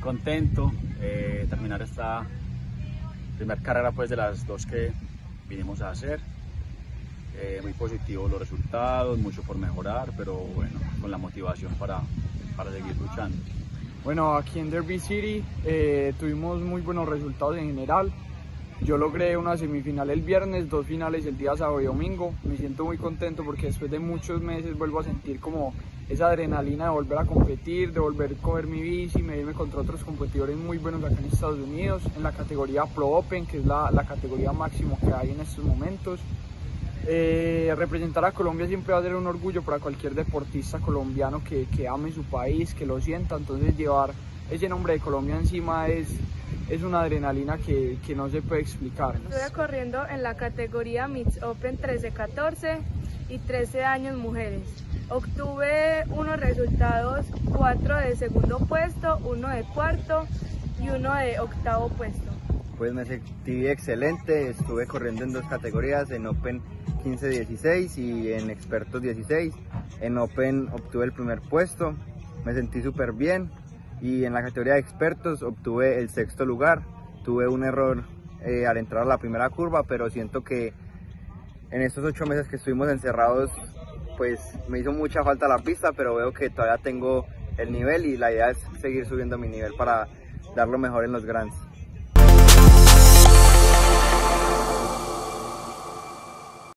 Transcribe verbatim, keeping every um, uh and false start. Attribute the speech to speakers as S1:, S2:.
S1: contento de eh, terminar esta primera carrera pues de las dos que vinimos a hacer. Eh, muy positivo los resultados, mucho por mejorar, pero bueno, con la motivación para, para seguir luchando.
S2: Bueno, aquí en Derby City eh, tuvimos muy buenos resultados en general. Yo logré una semifinal el viernes, dos finales el día sábado y domingo. Me siento muy contento porque después de muchos meses vuelvo a sentir como esa adrenalina de volver a competir, de volver a coger mi bici, medirme contra otros competidores muy buenos acá en Estados Unidos, en la categoría Pro Open, que es la, la categoría máxima que hay en estos momentos. Eh, representar a Colombia siempre va a ser un orgullo para cualquier deportista colombiano que, que ame su país, que lo sienta. Entonces llevar ese nombre de Colombia encima es, es una adrenalina que, que no se puede explicar.
S3: Estuve corriendo en la categoría Mix Open trece catorce y trece años mujeres. Obtuve unos resultados, cuatro de segundo puesto, uno de cuarto y uno de octavo puesto.
S4: Pues me sentí excelente, estuve corriendo en dos categorías, en Open quince dieciséis y en Expertos dieciséis. En Open obtuve el primer puesto, me sentí súper bien, y en la categoría de Expertos obtuve el sexto lugar. Tuve un error eh, al entrar a la primera curva, pero siento que en estos ocho meses que estuvimos encerrados, pues me hizo mucha falta la pista, pero veo que todavía tengo el nivel y la idea es seguir subiendo mi nivel para dar lo mejor en los Grands.